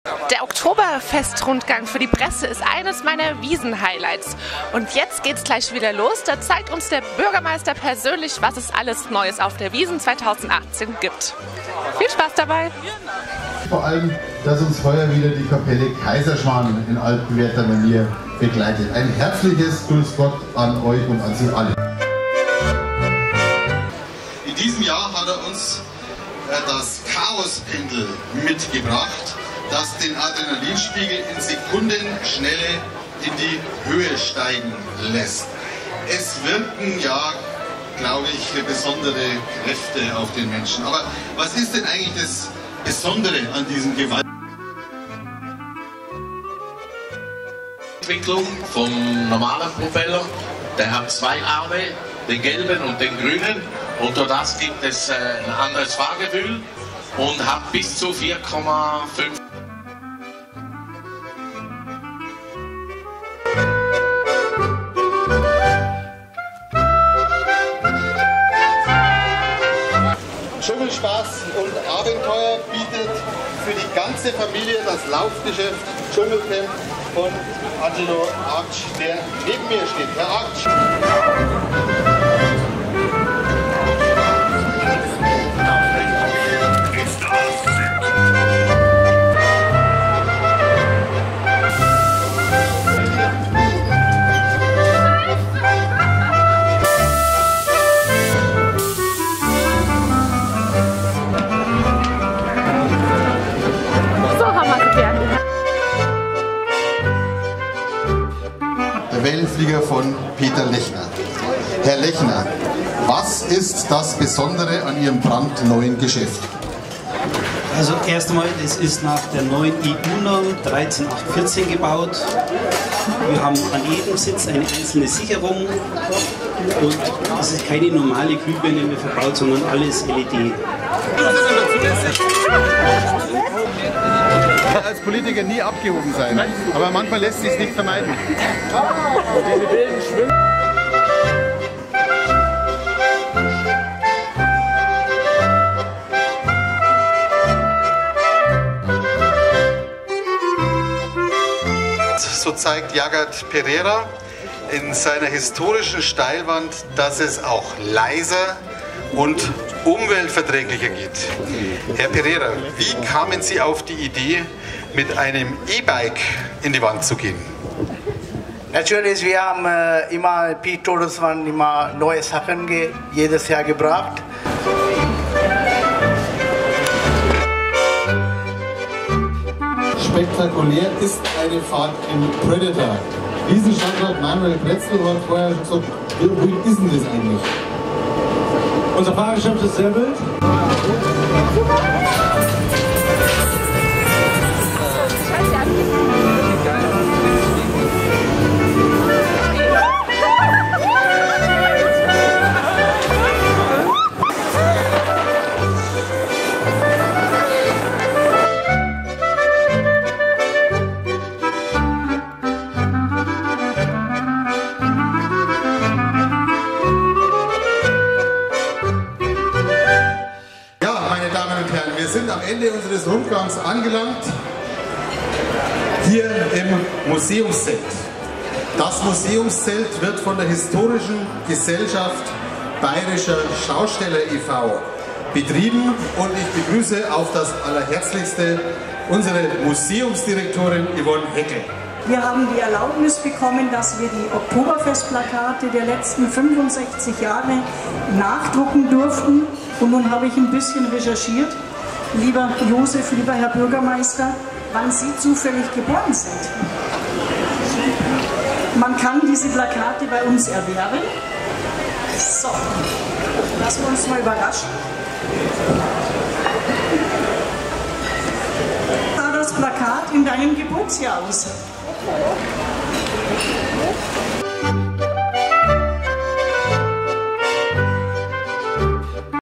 Der Oktoberfest-Rundgang für die Presse ist eines meiner Wiesen-Highlights. Und jetzt geht's gleich wieder los. Da zeigt uns der Bürgermeister persönlich, was es alles Neues auf der Wiesn 2018 gibt. Viel Spaß dabei! Vor allem, dass uns heuer wieder die Kapelle Kaiserschmarrn in altbewährter Manier begleitet. Ein herzliches Grüß Gott an euch und an Sie alle. In diesem Jahr hat er uns das Chaospendel mitgebracht, das den Adrenalinspiegel in Sekundenschnelle in die Höhe steigen lässt. Es wirken ja, glaube ich, besondere Kräfte auf den Menschen. Aber was ist denn eigentlich das Besondere an diesem Gewalt? Entwicklung vom normalen Propeller, der hat zwei Arme, den gelben und den grünen, und durch das gibt es ein anderes Fahrgefühl und hat bis zu 4,5. Dschungelspaß und Abenteuer bietet für die ganze Familie das Laufgeschäft Dschungelcamp von Angelo Artsch, der neben mir steht. Herr Artsch. Wellenflieger von Peter Lechner. Herr Lechner, was ist das Besondere an Ihrem brandneuen Geschäft? Also erst einmal, es ist nach der neuen EU-Norm 13814 gebaut. Wir haben an jedem Sitz eine einzelne Sicherung und es ist keine normale Glühbirne mehr verbaut, sondern alles LED. Als Politiker nie abgehoben sein, aber manchmal lässt sich es nicht vermeiden. Diese wilden Schwimmen. So zeigt Jagert Pereira in seiner historischen Steilwand, dass es auch leiser und umweltverträglicher geht. Herr Pereira, wie kamen Sie auf die Idee, mit einem E-Bike in die Wand zu gehen? Natürlich, wir haben immer P-Tours waren immer neue Sachen jedes Jahr gebracht. Spektakulär ist eine Fahrt im Predator. Diesen Standort Manuel Pretzel hat vorher schon gesagt, wie ruhig ist denn das eigentlich? Unser Fahrgeschäft ist sehr wild. Wir sind am Ende unseres Rundgangs angelangt, hier im Museumszelt. Das Museumszelt wird von der Historischen Gesellschaft Bayerischer Schausteller e.V. betrieben und ich begrüße auf das Allerherzlichste unsere Museumsdirektorin Yvonne Heckel. Wir haben die Erlaubnis bekommen, dass wir die Oktoberfestplakate der letzten 65 Jahre nachdrucken durften. Und nun habe ich ein bisschen recherchiert. Lieber Josef, lieber Herr Bürgermeister, wann Sie zufällig geboren sind. Man kann diese Plakate bei uns erwerben. So, lassen wir uns mal überraschen. Sah das Plakat in deinem Geburtsjahr aus?